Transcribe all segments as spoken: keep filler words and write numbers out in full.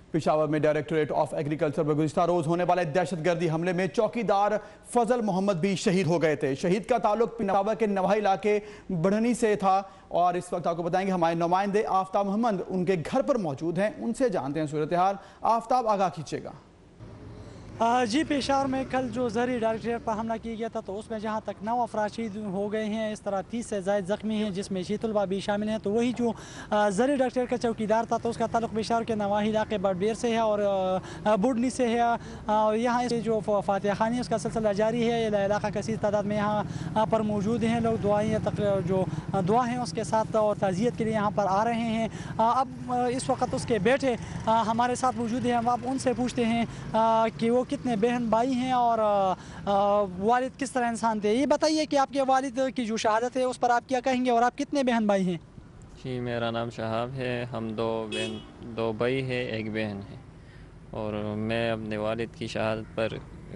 پشاور میں directorate of agriculture میں گزشتہ روز ہونے والے دہشت گردی حملے میں چوکیدار فضل محمد بھی شہید ہو گئے تھے۔ شہید کا تعلق پشاور کے نواحی علاقے بڑھنی سے تھا اور اس وقت آپ کو بتائیں گے ہمارے نمائندے آفتاب محمد ان کے گھر پر موجود ہیں، ان سے جانتے ہیں صورتحال۔ آفتاب آگاہ کیجئے گا۔ جی پشاور میں کل جو زرعی ڈائریکٹوریٹ پر حملہ کیا گیا تھا تو اس میں جہاں تک نو افراد شہید ہو گئے ہیں، اس طرح تیس سے زائد زخمی ہیں جس میں شی طلبہ بھی شامل ہیں۔ تو وہی جو زرعی ڈائریکٹوریٹ کا چوکیدار تھا تو اس کا تعلق پشاور کے نواحی علاقے بڑبیر سے ہے اور بڑھنی سے ہے۔ یہاں سے جو فاتحہ خوانی اس کا سلسلہ جاری ہے، علاقہ کثیر تعداد میں یہاں پر موجود ہیں لوگ، دعائیں جو دعا ہیں اس کے ساتھ اور تعزیت کے لیے یہاں پر آ رہے ہیں۔ اب اس وقت اس کے بیٹے ہمارے ساتھ موجود ہیں، ہم اب ان سے پوچھتے ہیں کہ وہ کتنے بہن بھائی ہیں اور والد کس طرح انسان تھے۔ یہ بتائیے کہ آپ کے والد کی جو شہادت ہے اس پر آپ کیا کہیں گے اور آپ کتنے بہن بھائی ہیں؟ جی میرا نام شہاب ہے، ہم دو بہن دو بھائی ہیں، ایک بہن ہے، اور میں اپنے والد کی شہادت پر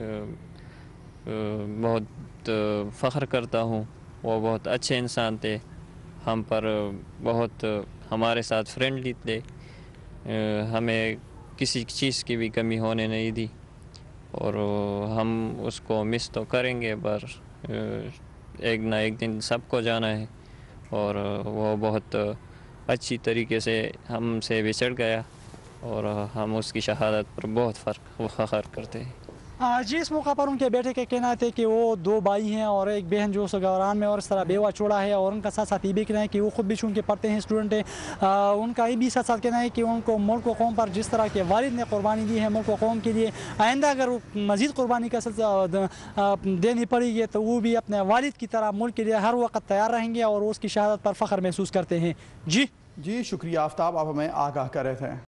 بہت فخر کرتا ہوں۔ وہ بہت اچھے انسان تھے، ہم پر بہت ہمارے ساتھ فرینڈلی تھے، ہمیں کسی چیز کی بھی کمی ہونے نہیں دی، اور ہم اس کو مس تو کریں گے پر ایک نہ ایک دن سب کو جانا ہے، اور وہ بہت اچھی طریقے سے ہم سے بچھڑ گیا اور ہم اس کی شہادت پر بہت فرق فخر کرتے ہیں۔ جی اس موقع پر ان کے بیٹے کے کہنا تھے کہ وہ دو بھائی ہیں اور ایک بہن جو سگوران میں اور اس طرح بیوہ چوڑا ہے، اور ان کا ساتھ ساتھ یہ بھی کہنا ہے کہ وہ خود بھی چونکہ پڑھتے ہیں، اسٹوڈنٹ ہیں، ان کا یہ بھی ساتھ ساتھ کہنا ہے کہ ان کو ملک و قوم پر جس طرح کے والد نے قربانی دی ہے ملک و قوم کے لیے، آئندہ اگر مزید قربانی کا سلسلہ دینی پڑے گی تو وہ بھی اپنے والد کی طرح ملک کے لیے ہر وقت تیار رہیں گے اور اس کی شہادت پر فخر محسوس کرتے ہیں۔ جی جی شکریہ آفتاب، آپ ہمیں آگاہ کر رہے تھے۔